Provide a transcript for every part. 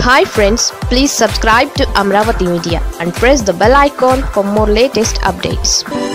Hi friends, please subscribe to Amaravathi Media and press the bell icon for more latest updates.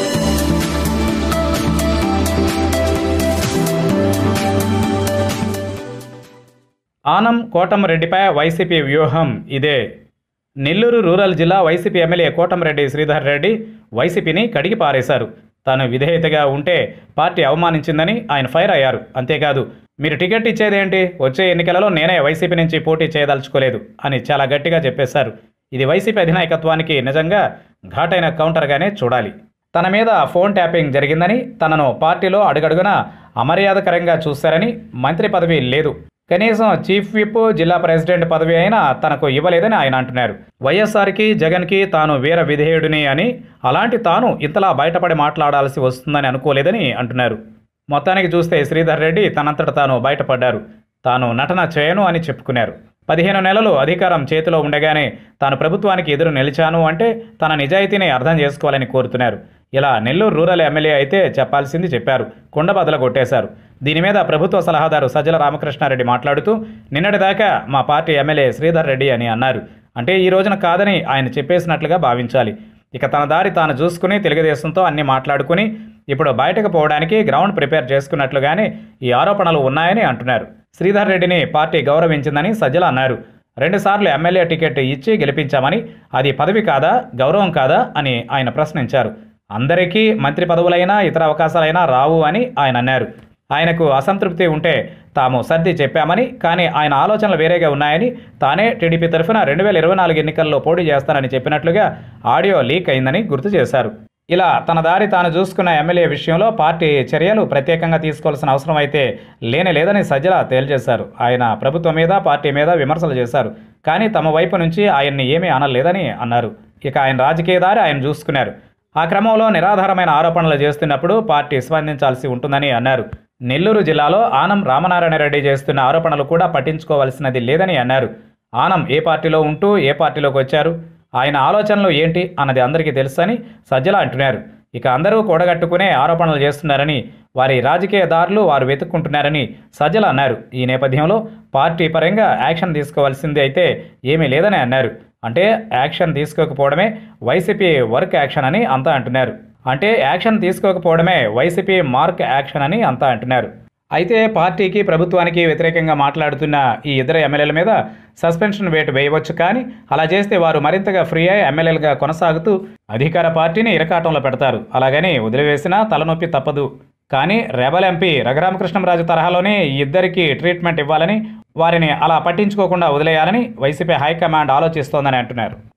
Anam కోటంరెడ్డిపై YCP వ్యూహం ఇదే. Nellore rural జిల్లా YCP MLA Kotamreddy Sridhar Reddy వైసీపీని కడిగి పారేశారు. తాను విధేయతగా ఉంటే పార్టీ అవమానించిందని ఆయన ఫైర్ అయ్యారు. అంతేకాదు, మీరు టికెట్ ఇచ్చేదేంటి, వచ్చే ఎన్నికలలో నేనే వైసీపీ నుంచి పోటీ చేయదలుచుకోలేదు అని చాలా గట్టిగా చెప్పేశారు. ఇది వైసీపీ అధినాయకత్వానికి నిజంగా ఘాటైన కౌంటర్గానే చూడాలి. తన మీద ఫోన్ ట్యాపింగ్ జరిగిందని, తనను పార్టీలో అడుగడుగునా అమర్యాదకరంగా చూశారని, మంత్రి పదవి లేదు, కనీసం చీఫ్ విప్, జిల్లా ప్రెసిడెంట్ పదవి అయినా తనకు ఇవ్వలేదని ఆయన అంటున్నారు. వైఎస్ఆర్కి, జగన్కి తాను వీర విధేయుడిని అని, అలాంటి తాను ఇంతలా బయటపడి మాట్లాడాల్సి వస్తుందని అనుకోలేదని అంటున్నారు. మొత్తానికి చూస్తే శ్రీధర్ రెడ్డి తనంతట తాను బయటపడ్డారు. తాను నటన చేయను అని చెప్పుకున్నారు. 15 నెలలు అధికారం చేతిలో ఉండగానే తాను ప్రభుత్వానికి ఎదురు నిలిచాను అంటే తన నిజాయితీని అర్థం చేసుకోవాలని కోరుతున్నారు. ఇలా నెల్లూరు రూరల్ ఎమ్మెల్యే అయితే చెప్పాల్సింది చెప్పారు, కుండబద్దలు కొట్టేశారు. దీని మీద ప్రభుత్వ సలహాదారు సజ్జల రామకృష్ణారెడ్డి మాట్లాడుతూ, నిన్నటిదాకా మా పార్టీ ఎమ్మెల్యే శ్రీధర్ రెడ్డి అని అన్నారు. అంటే ఈ రోజున కాదని ఆయన చెప్పేసినట్లుగా భావించాలి. ఇక తన దారి తాను చూసుకుని తెలుగుదేశంతో అన్ని మాట్లాడుకుని ఇప్పుడు బయటకు పోవడానికి గ్రౌండ్ ప్రిపేర్ చేసుకున్నట్లుగానే ఈ ఆరోపణలు ఉన్నాయని అంటున్నారు. శ్రీధర్ రెడ్డిని పార్టీ గౌరవించిందని సజ్జల అన్నారు. 2 సార్లు ఎమ్మెల్యే టికెట్ ఇచ్చి గెలిపించామని, అది పదవి కాదా, గౌరవం కాదా అని ఆయన ప్రశ్నించారు. అందరికీ మంత్రి పదవులైనా ఇతర అవకాశాలైనా రావు అని ఆయన అన్నారు. ఆయనకు అసంతృప్తి ఉంటే తాము సర్ది చెప్పామని, కానీ ఆయన ఆలోచనలు వేరేగా ఉన్నాయని, తానే టీడీపీ తరఫున 2024 ఎన్నికల్లో పోటీ చేస్తానని చెప్పినట్లుగా ఆడియో లీక్ అయిందని గుర్తు చేశారు. ఇలా తన దారి తాను చూసుకున్న ఎమ్మెల్యే విషయంలో పార్టీ చర్యలు ప్రత్యేకంగా తీసుకోవాల్సిన అవసరం అయితే లేదని సజ్జల తేల్చేశారు. ఆయన ప్రభుత్వం మీద, పార్టీ మీద విమర్శలు చేశారు, కానీ తమ వైపు నుంచి ఆయన్ని ఏమీ అనలేదని అన్నారు. ఇక ఆయన రాజకీయ దారి ఆయన చూసుకున్నారు. ఆ క్రమంలో నిరాధారమైన ఆరోపణలు చేస్తున్నప్పుడు పార్టీ స్పందించాల్సి ఉంటుందని అన్నారు. నెల్లూరు జిల్లాలో ఆనం రామనారాయణ రెడ్డి చేస్తున్న ఆరోపణలు కూడా పట్టించుకోవాల్సినది లేదని అన్నారు. ఆనం ఏ పార్టీలో ఉంటూ ఏ పార్టీలోకి వచ్చారు, ఆయన ఆలోచనలు ఏంటి అన్నది అందరికీ తెలుసని సజ్జల అంటున్నారు. ఇక అందరూ కూడగట్టుకునే ఆరోపణలు చేస్తున్నారని, వారి రాజకీయ దారులు వారు వెతుక్కుంటున్నారని సజ్జల అన్నారు. ఈ నేపథ్యంలో పార్టీ పరంగా యాక్షన్ తీసుకోవాల్సింది అయితే ఏమీ లేదని అన్నారు. అంటే యాక్షన్ తీసుకోకపోవడమే వైసీపీ వర్క్ యాక్షన్ అని అంతా అంటున్నారు. అంటే యాక్షన్ తీసుకోకపోవడమే వైసీపీ మార్క్ యాక్షన్ అని అంతా అంటున్నారు. అయితే పార్టీకి, ప్రభుత్వానికి వ్యతిరేకంగా మాట్లాడుతున్న ఈ ఇద్దరు ఎమ్మెల్యేల మీద సస్పెన్షన్ వేటు వేయవచ్చు, కానీ అలా చేస్తే వారు మరింతగా ఫ్రీ అయ్యి ఎమ్మెల్యేలుగా కొనసాగుతూ అధికార పార్టీని ఇరకాటంలో పెడతారు. అలాగని వదిలివేసినా తలనొప్పి తప్పదు. కానీ రెబల్ ఎంపీ రఘురామకృష్ణంరాజు తరహాలోనే ఈ ఇద్దరికి ట్రీట్మెంట్ ఇవ్వాలని, వారిని అలా పట్టించుకోకుండా వదిలేయాలని వైసీపీ హైకమాండ్ ఆలోచిస్తోందని అంటున్నారు.